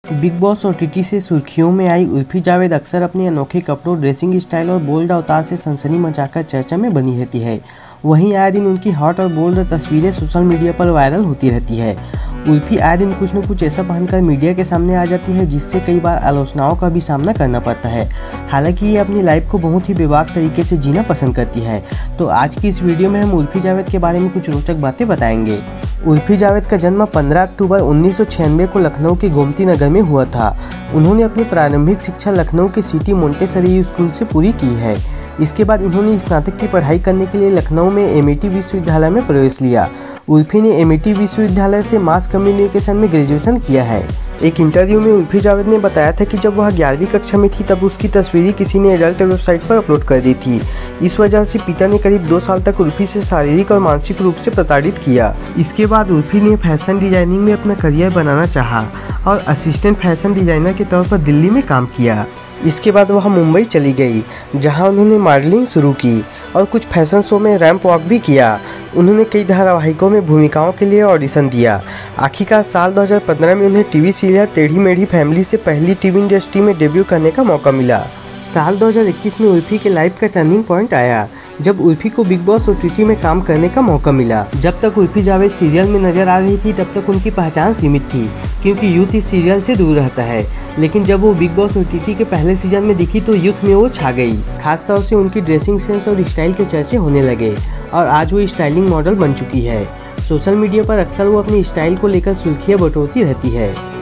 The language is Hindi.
बिग बॉस ओटीटी से सुर्खियों में आई उर्फी जावेद अक्सर अपने अनोखे कपड़ों, ड्रेसिंग स्टाइल और बोल्ड अवतार से सनसनी मचाकर चर्चा में बनी रहती है। वहीं आए दिन उनकी हॉट और बोल्ड तस्वीरें सोशल मीडिया पर वायरल होती रहती है। उर्फी आए दिन कुछ न कुछ ऐसा पहनकर मीडिया के सामने आ जाती है जिससे कई बार आलोचनाओं का भी सामना करना पड़ता है। हालांकि ये अपनी लाइफ को बहुत ही बेबाक तरीके से जीना पसंद करती है। तो आज की इस वीडियो में हम उर्फी जावेद के बारे में कुछ रोचक बातें बताएंगे। उर्फी जावेद का जन्म 15 अक्टूबर 1996 को लखनऊ के गोमती नगर में हुआ था। उन्होंने अपनी प्रारंभिक शिक्षा लखनऊ के सिटी मोंटेसरी स्कूल से पूरी की है। इसके बाद उन्होंने स्नातक की पढ़ाई करने के लिए लखनऊ में एमईटी विश्वविद्यालय में प्रवेश लिया। उर्फी ने एमईटी विश्वविद्यालय से मास कम्युनिकेशन में ग्रेजुएशन किया है। एक इंटरव्यू में उर्फी जावेद ने बताया था कि जब वह 11वीं कक्षा में थी तब उसकी तस्वीरें किसी ने एडल्ट वेबसाइट पर अपलोड कर दी थी। इस वजह से पिता ने करीब 2 साल तक उर्फी से शारीरिक और मानसिक रूप से प्रताड़ित किया। इसके बाद उर्फी ने फैशन डिजाइनिंग में अपना करियर बनाना चाहा और असिस्टेंट फैशन डिजाइनर के तौर पर दिल्ली में काम किया। इसके बाद वह मुंबई चली गई, जहां उन्होंने मॉडलिंग शुरू की और कुछ फैशन शो में रैंप वॉक भी किया। उन्होंने कई धारावाहिकों में भूमिकाओं के लिए ऑडिशन दिया। आखिरकार साल 2015 में उन्हें टीवी सीरियल टेढ़ी मेढ़ी फैमिली से पहली टीवी इंडस्ट्री में डेब्यू करने का मौका मिला। साल 2021 में उर्फी के लाइफ का टर्निंग पॉइंट आया जब उर्फी को बिग बॉस ओटीटी में काम करने का मौका मिला। जब तक उर्फी जावेद सीरियल में नजर आ रही थी तब तक उनकी पहचान सीमित थी, क्योंकि यूथ इस सीरियल से दूर रहता है। लेकिन जब वो बिग बॉस ओटीटी के पहले सीजन में दिखी तो यूथ में वो छा गई। खासतौर से उनकी ड्रेसिंग सेंस और स्टाइल के चर्चे होने लगे और आज वो स्टाइलिंग मॉडल बन चुकी है। सोशल मीडिया पर अक्सर वो अपनी स्टाइल को लेकर सुर्खियां बटोरती रहती है।